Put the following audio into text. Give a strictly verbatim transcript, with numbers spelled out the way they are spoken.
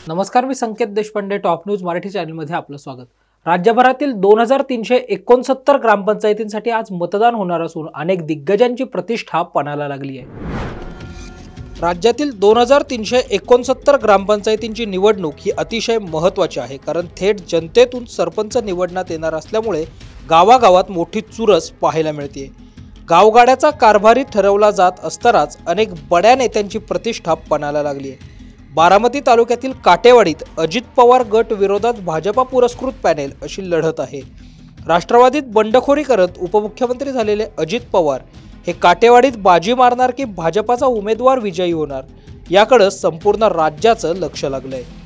नमस्कार, मी Sanket Deshpande, top news Marathi चॅनलमध्ये आपलं स्वागत। राज्यभरातील दोन हजार तीनशे एकोणसत्तर ग्रामपंचायतींसाठी आज मतदान होणार असून अनेक दिग्गजांची प्रतिष्ठा पणाला लागली आहे। राज्यातील दोन हजार तीनशे एकोणसत्तर ग्रामपंचायतींची निवडणूक ही अतिशय महत्त्वाची आहे, कारण थेट जनतेतून सरपंच निवडण्यात येणार असल्यामुळे गावागावात मोठी चुरस पाहायला मिळते। गावगाड्याचा कारभारी ठरवला जात असतानाच अनेक बड्या नेत्यांची प्रतिष्ठा पणाला लागली आहे। बारामती तालुक्यातील काटेवाडीत अजित पवार गट विरोधात भाजपा पुरस्कृत पॅनेल अशी लढत आहे। राष्ट्रवादीत बंडखोरी करत उपमुख्यमंत्री झालेले अजित पवार हे काटेवाडीत बाजी मारणार की भाजपाचा उमेदवार विजयी होणार, याकडे संपूर्ण राज्याचं लक्ष लागलंय।